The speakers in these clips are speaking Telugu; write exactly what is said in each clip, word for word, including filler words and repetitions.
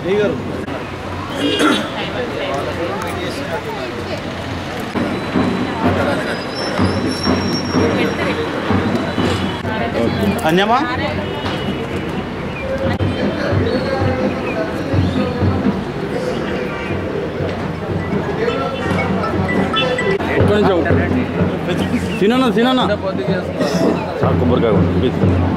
अन्यमा తిననా తిననా చాలా కొబ్బరికాయ ఉంది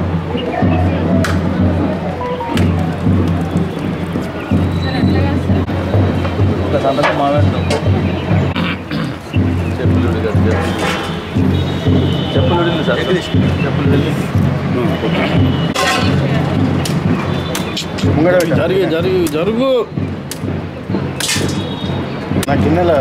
సంతకం మాట్లాడు చెప్పులు చెప్పులు సార్ చెప్పులు జరిగి జరిగి జరుగు నా కిందల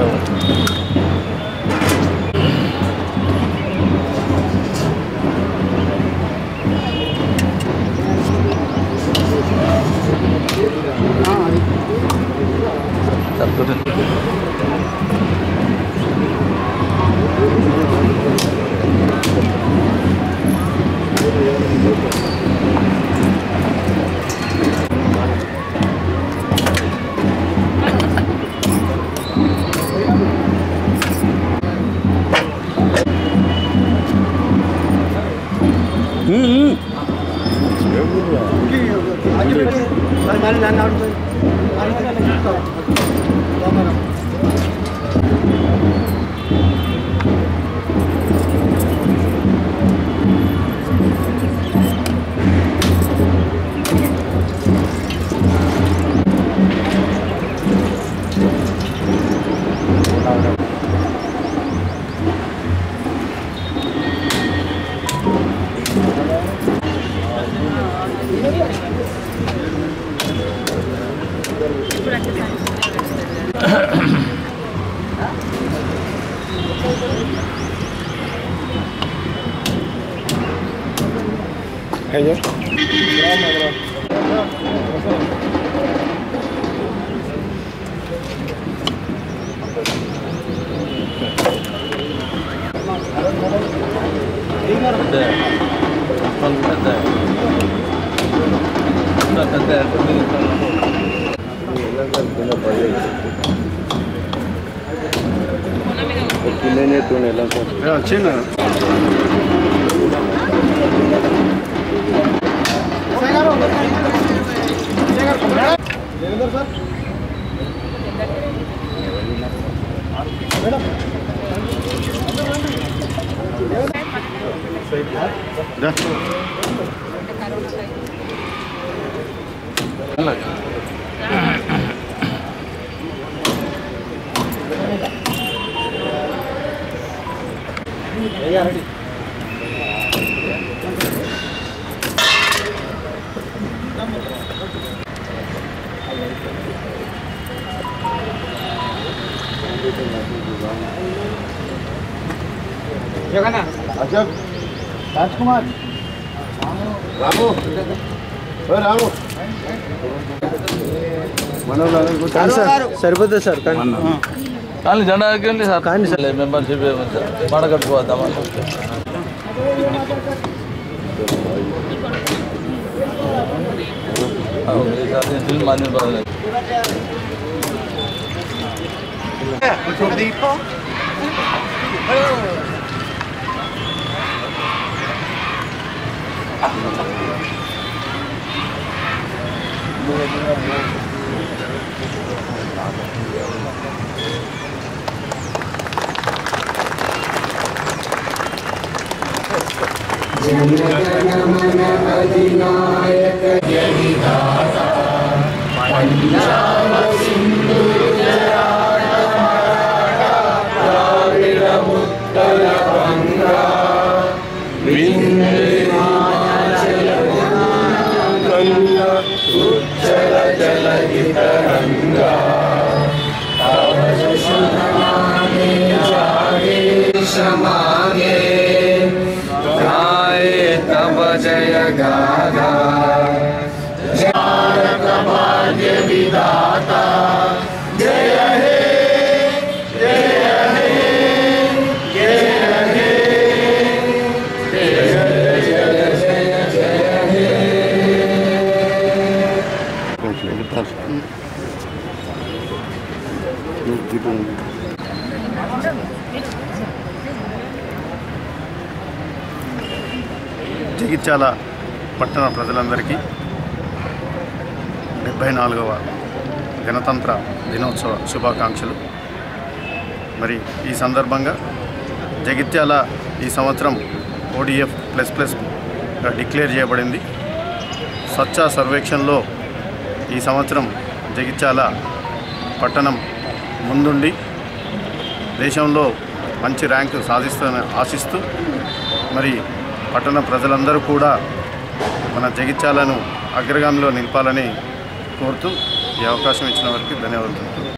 Ayo. Cina. Dah. Ya, ready. Jangan ah. Ajak. Rajkumar. Ramu. Oh, Ramu. Mana orang itu? Sir, serba sir. Kan. Kali jana kali sir. Kan sir. Membership mana kat buat amal. Oh, ini satu film mana baru. Deepa. Jana Gana Mana अधिनायक जनिदाता Punjab Sindhu Gujarat Maratha Dravida Utkal Ganga Vindhya Himachal Ganga उज्जल जलधि तरंगा तव शुभ मागे जागे समागे तब जय गागा भारत भाग्य विधाता जय हे जय हे जय हे जय जय जय जय हे జగిత్యాల పట్టణ ప్రజలందరికీ డెబ్భై నాలుగవ గణతంత్ర దినోత్సవ శుభాకాంక్షలు. మరి ఈ సందర్భంగా జగిత్యాల ఈ సంవత్సరం ఓడిఎఫ్ ప్లస్ ప్లస్గా డిక్లేర్ చేయబడింది. స్వచ్ఛ సర్వేక్షణలో ఈ సంవత్సరం జగిత్యాల పట్టణం ముందుండి దేశంలో మంచి ర్యాంకు సాధిస్తుందని ఆశిస్తూ మరి పట్టణ ప్రజలందరూ కూడా మన జగిత్యాలను అగ్రగామిలో నిలపాలని కోరుతూ ఈ అవకాశం ఇచ్చిన వారికి ధన్యవాదాలు.